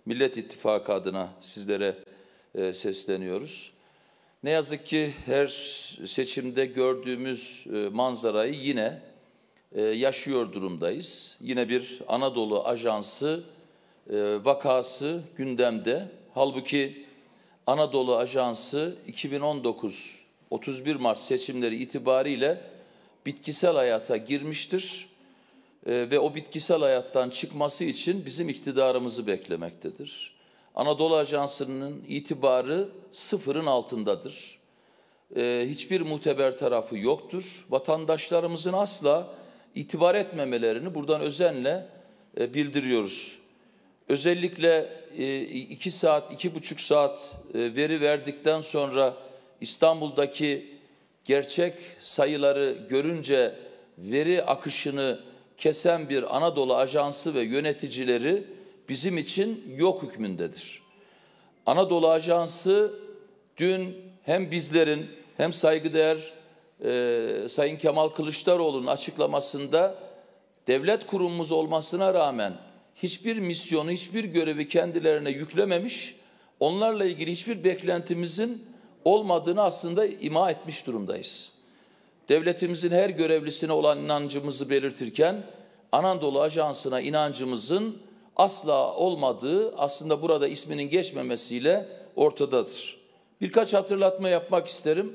Millet İttifakı adına sizlere sesleniyoruz. Ne yazık ki her seçimde gördüğümüz manzarayı yine yaşıyor durumdayız. Yine bir Anadolu Ajansı vakası gündemde. Halbuki Anadolu Ajansı 2019 31 Mart seçimleri itibariyle bitkisel hayata girmiştir ve o bitkisel hayattan çıkması için bizim iktidarımızı beklemektedir. Anadolu Ajansı'nın itibarı sıfırın altındadır. Hiçbir muteber tarafı yoktur. Vatandaşlarımızın asla itibar etmemelerini buradan özenle bildiriyoruz. Özellikle 2 saat, 2,5 saat veri verdikten sonra İstanbul'daki gerçek sayıları görünce veri akışını kesen bir Anadolu Ajansı ve yöneticileri bizim için yok hükmündedir. Anadolu Ajansı dün hem bizlerin hem saygıdeğer Sayın Kemal Kılıçdaroğlu'nun açıklamasında devlet kurumumuz olmasına rağmen hiçbir misyonu, hiçbir görevi kendilerine yüklememiş, onlarla ilgili hiçbir beklentimizin olmadığını aslında ima etmiş durumdayız. Devletimizin her görevlisine olan inancımızı belirtirken Anadolu Ajansı'na inancımızın asla olmadığı aslında burada isminin geçmemesiyle ortadadır. Birkaç hatırlatma yapmak isterim.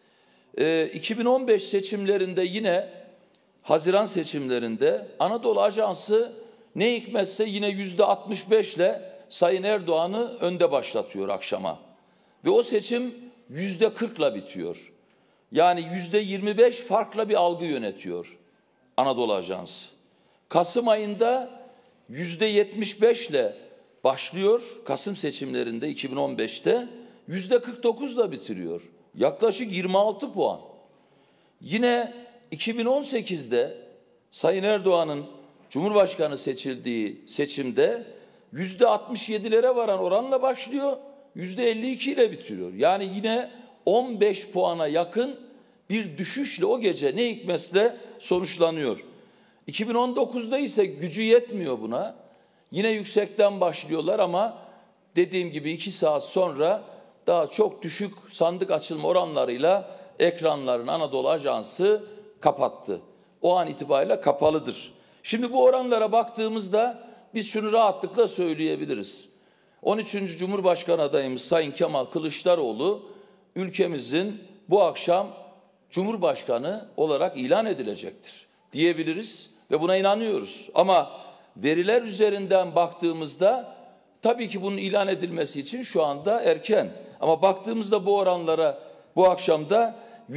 2015 seçimlerinde yine Haziran seçimlerinde Anadolu Ajansı ne hikmetse yine %65 ile Sayın Erdoğan'ı önde başlatıyor akşama. Ve o seçim %40'la bitiyor. Yani %25 farkla bir algı yönetiyor Anadolu Ajansı. Kasım ayında %75 ile başlıyor. Kasım seçimlerinde 2015'te %49'la bitiriyor. Yaklaşık 26 puan. Yine 2018'de Sayın Erdoğan'ın Cumhurbaşkanı seçildiği seçimde %67'lere varan oranla başlıyor, %52 ile bitiriyor. Yani yine 15 puana yakın bir düşüşle o gece ne hikmetse sonuçlanıyor. 2019'da ise gücü yetmiyor buna. Yine yüksekten başlıyorlar ama dediğim gibi 2 saat sonra daha çok düşük sandık açılma oranlarıyla ekranların Anadolu Ajansı kapattı. O an itibariyle kapalıdır. Şimdi bu oranlara baktığımızda biz şunu rahatlıkla söyleyebiliriz. 13. Cumhurbaşkanı adayımız Sayın Kemal Kılıçdaroğlu ülkemizin bu akşam Cumhurbaşkanı olarak ilan edilecektir diyebiliriz ve buna inanıyoruz. Ama veriler üzerinden baktığımızda tabii ki bunun ilan edilmesi için şu anda erken. Ama baktığımızda bu oranlara bu akşamda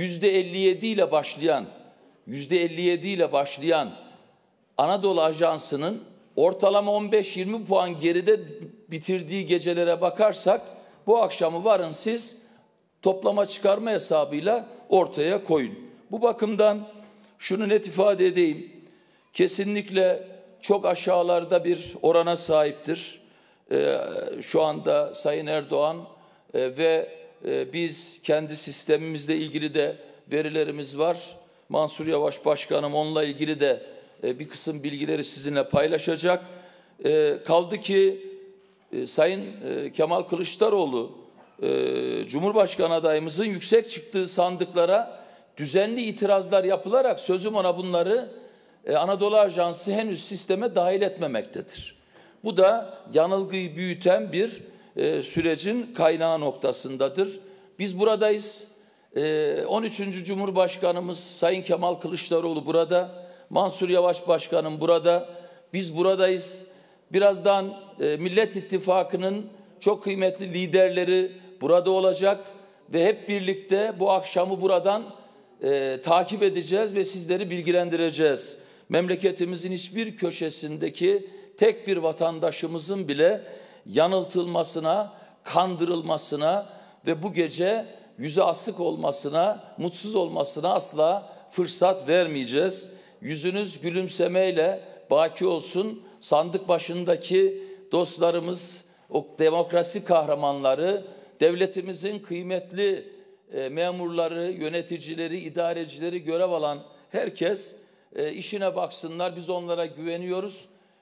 %57 ile başlayan Anadolu Ajansı'nın ortalama 15-20 puan geride bitirdiği gecelere bakarsak bu akşamı varın siz toplama çıkarma hesabıyla ortaya koyun. Bu bakımdan şunu net ifade edeyim. Kesinlikle çok aşağılarda bir orana sahiptir. Şu anda Sayın Erdoğan ve biz kendi sistemimizle ilgili de verilerimiz var. Mansur Yavaş Başkanım onunla ilgili de bir kısım bilgileri sizinle paylaşacak. Kaldı ki Sayın Kemal Kılıçdaroğlu Cumhurbaşkanı adayımızın yüksek çıktığı sandıklara düzenli itirazlar yapılarak sözüm ona bunları Anadolu Ajansı henüz sisteme dahil etmemektedir. Bu da yanılgıyı büyüten bir sürecin kaynağı noktasındadır. Biz buradayız. 13. Cumhurbaşkanımız Sayın Kemal Kılıçdaroğlu burada. Mansur Yavaş Başkanım burada. Biz buradayız. Birazdan Millet İttifakı'nın çok kıymetli liderleri burada olacak ve hep birlikte bu akşamı buradan takip edeceğiz ve sizleri bilgilendireceğiz. Memleketimizin hiçbir köşesindeki tek bir vatandaşımızın bile yanıltılmasına, kandırılmasına ve bu gece yüzü asık olmasına, mutsuz olmasına asla fırsat vermeyeceğiz. Yüzünüz gülümsemeyle baki olsun. Sandık başındaki dostlarımız, o demokrasi kahramanları, devletimizin kıymetli memurları, yöneticileri, idarecileri, görev alan herkes işine baksınlar. Biz onlara güveniyoruz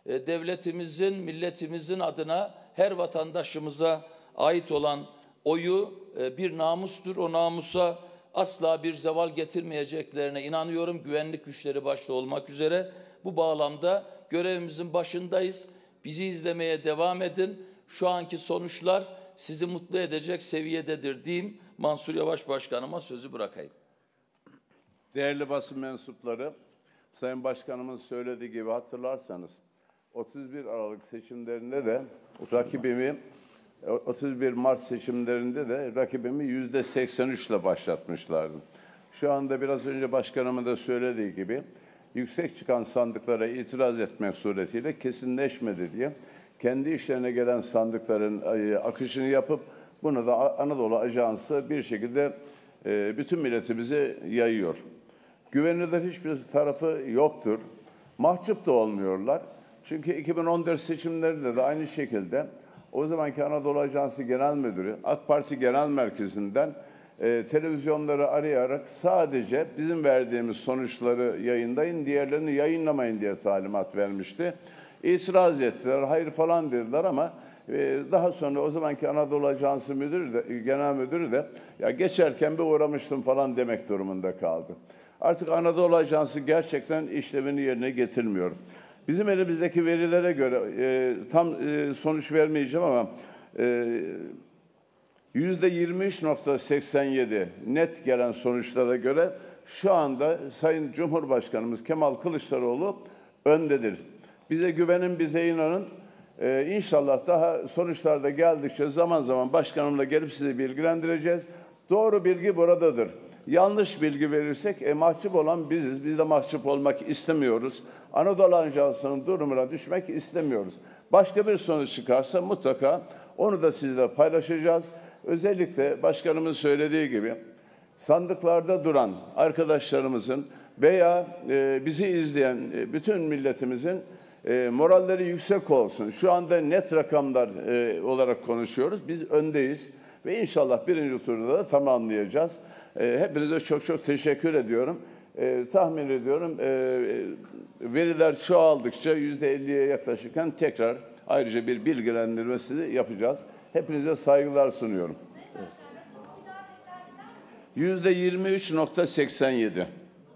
devletimizin, milletimizin adına her vatandaşımıza ait olan oyu bir namustur. O namusa asla bir zeval getirmeyeceklerine inanıyorum. Güvenlik güçleri başta olmak üzere. Bu bağlamda görevimizin başındayız. Bizi izlemeye devam edin. Şu anki sonuçlar sizi mutlu edecek seviyededir diyeyim. Mansur Yavaş Başkanıma sözü bırakayım. Değerli basın mensupları, Sayın Başkanımın söylediği gibi hatırlarsanız 31 Aralık seçimlerinde de rakibimi 31 Mart seçimlerinde de rakibimi %83 ile başlatmışlardı. Şu anda biraz önce başkanımın da söylediği gibi yüksek çıkan sandıklara itiraz etmek suretiyle kesinleşmedi diye kendi işlerine gelen sandıkların akışını yapıp bunu da Anadolu Ajansı bir şekilde bütün milletimize yayıyor. Güvenilir hiçbir tarafı yoktur. Mahcup da olmuyorlar. Çünkü 2014 seçimlerinde de aynı şekilde o zamanki Anadolu Ajansı Genel Müdürü AK Parti Genel Merkezi'nden televizyonları arayarak sadece bizim verdiğimiz sonuçları yayınlayın, diğerlerini yayınlamayın diye talimat vermişti. İtiraz ettiler, hayır falan dediler ama daha sonra o zamanki Anadolu Ajansı Müdürü de, Genel Müdürü de ya geçerken bir uğramıştım falan demek durumunda kaldı. Artık Anadolu Ajansı gerçekten işlevini yerine getirmiyor. Bizim elimizdeki verilere göre tam sonuç vermeyeceğim ama %23.87 net gelen sonuçlara göre şu anda Sayın Cumhurbaşkanımız Kemal Kılıçdaroğlu öndedir. Bize güvenin, bize inanın. İnşallah daha sonuçlar da geldikçe zaman zaman başkanımla gelip sizi bilgilendireceğiz. Doğru bilgi buradadır. Yanlış bilgi verirsek mahcup olan biziz. Biz de mahcup olmak istemiyoruz. Anadolu Ajansı'nın durumuna düşmek istemiyoruz. Başka bir sonuç çıkarsa mutlaka onu da sizle paylaşacağız. Özellikle başkanımın söylediği gibi sandıklarda duran arkadaşlarımızın veya bizi izleyen bütün milletimizin moralleri yüksek olsun. Şu anda net rakamlar olarak konuşuyoruz. Biz öndeyiz ve inşallah birinci turda da tamamlayacağız. Hepinize çok çok teşekkür ediyorum. Tahmin ediyorum veriler çoğaldıkça %50'ye yaklaşırken tekrar ayrıca bir bilgilendirmesini yapacağız. Hepinize saygılar sunuyorum. %23.87.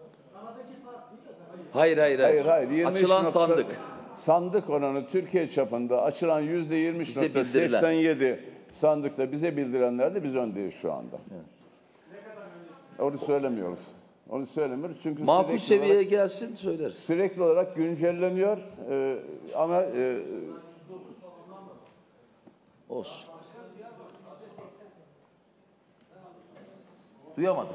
Hayır. Açılan sandık. Sandık oranı Türkiye çapında açılan %23.87 sandıkla bize bildirenlerde biz öndeyiz şu anda. Evet. Onu söylemiyoruz. Onu söylemiyoruz çünkü makul seviyeye gelsin söyleriz. Sürekli olarak güncelleniyor ama olsun. Duyamadım.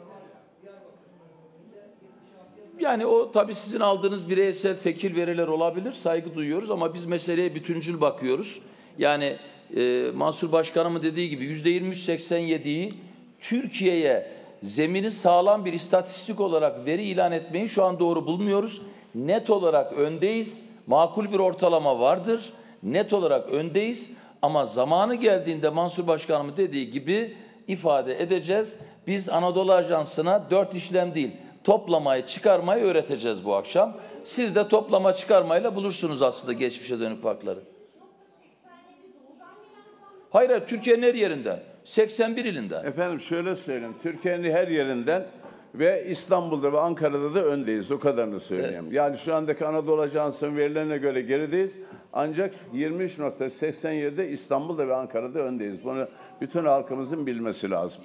Yani o tabii sizin aldığınız bireysel tekil veriler olabilir. Saygı duyuyoruz ama biz meseleye bütüncül bakıyoruz. Yani Mansur Başkanımın dediği gibi %23.87'yi Türkiye'ye zemini sağlam bir istatistik olarak veri ilan etmeyi şu an doğru bulmuyoruz. Net olarak öndeyiz. Makul bir ortalama vardır. Net olarak öndeyiz. Ama zamanı geldiğinde Mansur Başkanımın dediği gibi ifade edeceğiz. Biz Anadolu Ajansı'na 4 işlem değil, toplamayı, çıkarmayı öğreteceğiz bu akşam. Siz de toplama çıkarmayla bulursunuz aslında geçmişe dönük farkları. Hayır, Türkiye'nin her yerinden. 81 ilinden. Efendim şöyle söyleyeyim. Türkiye'nin her yerinden ve İstanbul'da ve Ankara'da da öndeyiz. O kadarını söyleyeyim. Evet. Yani şu andaki Anadolu Ajansı'nın verilerine göre gerideyiz. Ancak 23.87'de İstanbul'da ve Ankara'da öndeyiz. Bunu bütün halkımızın bilmesi lazım.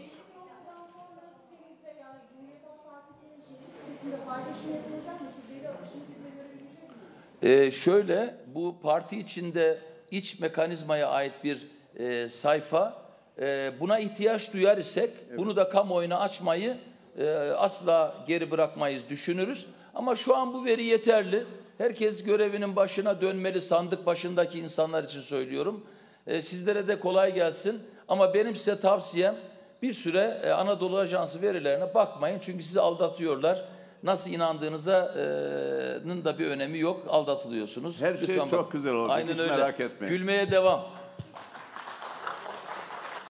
Şöyle, bu parti içinde iç mekanizmaya ait bir sayfa. Buna ihtiyaç duyar isek, evet, bunu da kamuoyuna açmayı asla geri bırakmayız, düşünürüz. Ama şu an bu veri yeterli. Herkes görevinin başına dönmeli, sandık başındaki insanlar için söylüyorum. Sizlere de kolay gelsin. Ama benim size tavsiyem bir süre Anadolu Ajansı verilerine bakmayın. Çünkü sizi aldatıyorlar. Nasıl inandığınızın da bir önemi yok. Aldatılıyorsunuz. Her şey lütfen çok güzel oldu. Aynen hiç öyle. Merak etmeyin. Gülmeye devam.